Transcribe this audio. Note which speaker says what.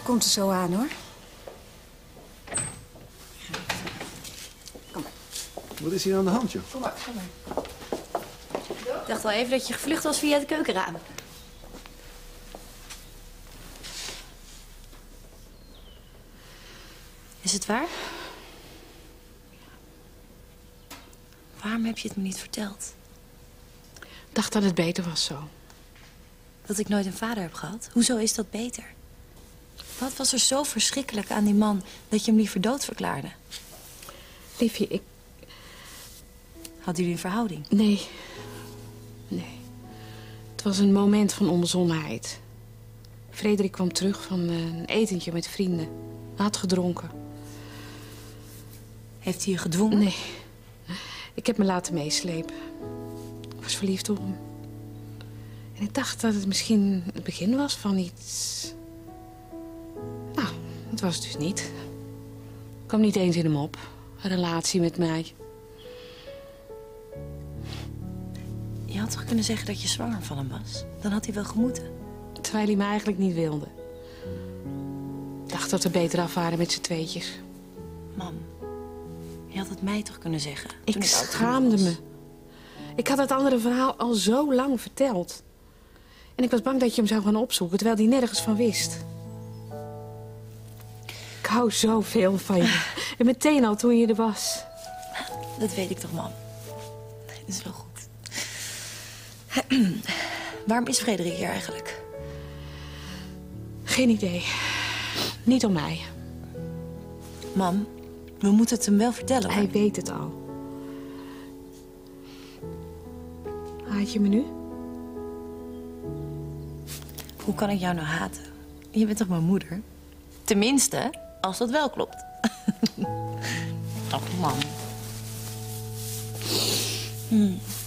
Speaker 1: komt er zo aan, hoor. Kom maar.
Speaker 2: Wat is hier aan de hand, joh?
Speaker 1: Kom maar.
Speaker 3: Ik dacht al even dat je gevlucht was via het keukenraam. Is het waar? Waarom heb je het me niet verteld?
Speaker 4: Ik dacht dat het beter was zo.
Speaker 3: Dat ik nooit een vader heb gehad? Hoezo is dat beter? Wat was er zo verschrikkelijk aan die man dat je hem liever dood verklaarde?
Speaker 4: Liefje, ik...
Speaker 3: Hadden jullie een verhouding?
Speaker 4: Nee. Nee. Het was een moment van onbezonnenheid. Frederik kwam terug van een etentje met vrienden. Hij had gedronken.
Speaker 3: Heeft hij je gedwongen?
Speaker 4: Nee. Ik heb me laten meeslepen. Ik was verliefd op hem. En ik dacht dat het misschien het begin was van iets... Nou, het was het dus niet. Ik kwam niet eens in hem op. Een relatie met mij.
Speaker 3: Je had toch kunnen zeggen dat je zwanger van hem was? Dan had hij wel gemoeten.
Speaker 4: Terwijl hij me eigenlijk niet wilde. Ik dacht dat we beter af waren met z'n tweetjes.
Speaker 3: Mam, je had het mij toch kunnen zeggen?
Speaker 4: Ik schaamde me. Ik had het andere verhaal al zo lang verteld. En ik was bang dat je hem zou gaan opzoeken, terwijl hij nergens van wist. Ik hou zoveel van je. En meteen al toen je er was.
Speaker 3: Dat weet ik toch, mam. Dat is wel goed. Waarom is Frederik hier eigenlijk?
Speaker 4: Geen idee. Niet om mij.
Speaker 3: Mam, we moeten het hem wel vertellen.
Speaker 4: Hij weet het al. Haat je me nu?
Speaker 3: Hoe kan ik jou nou haten? Je bent toch mijn moeder? Tenminste, als dat wel klopt. Ach, mam.